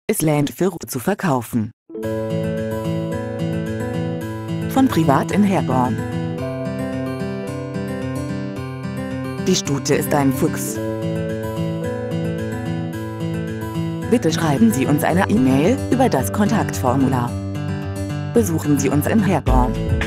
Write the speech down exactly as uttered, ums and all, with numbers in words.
Island für zu verkaufen. Von Privat in Herborn. Die Stute ist ein Fuchs. Bitte schreiben Sie uns eine E-Mail über das Kontaktformular. Besuchen Sie uns in Herborn.